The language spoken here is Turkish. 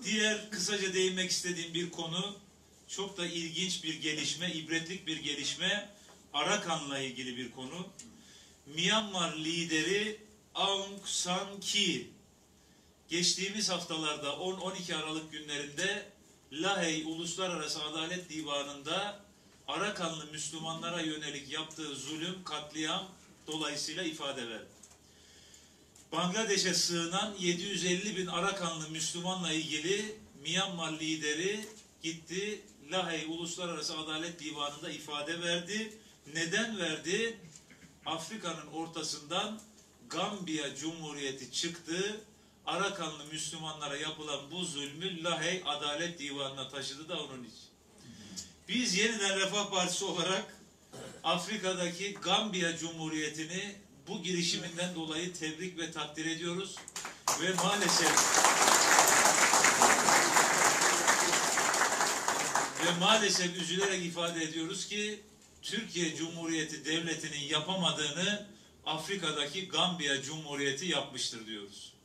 Diğer kısaca değinmek istediğim bir konu, çok da ilginç bir gelişme, ibretlik bir gelişme, Arakan'la ilgili bir konu. Myanmar lideri Aung San Suu geçtiğimiz haftalarda 10-12 Aralık günlerinde Lahey Uluslararası Adalet Divanı'nda Arakanlı Müslümanlara yönelik yaptığı zulüm, katliam dolayısıyla ifade verdi. Bangladeş'e sığınan 750 bin Arakanlı Müslümanla ilgili Myanmar lideri gitti Lahey Uluslararası Adalet Divanı'nda ifade verdi. Neden verdi? Afrika'nın ortasından Gambiya Cumhuriyeti çıktı. Arakanlı Müslümanlara yapılan bu zulmü Lahey Adalet Divanı'na taşıdı da onun için. Biz yeniden Refah Partisi olarak Afrika'daki Gambiya Cumhuriyeti'ni bu girişiminden dolayı tebrik ve takdir ediyoruz. Ve maalesef üzülerek ifade ediyoruz ki Türkiye Cumhuriyeti Devleti'nin yapamadığını Afrika'daki Gambiya Cumhuriyeti yapmıştır diyoruz.